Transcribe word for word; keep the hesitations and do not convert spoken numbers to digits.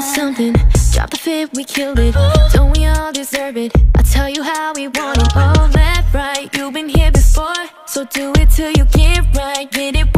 something, drop the fit, we killed it. Don't we all deserve it? I'll tell you how we want it. Oh, left, right, you've been here before, so do it till you get right. Get it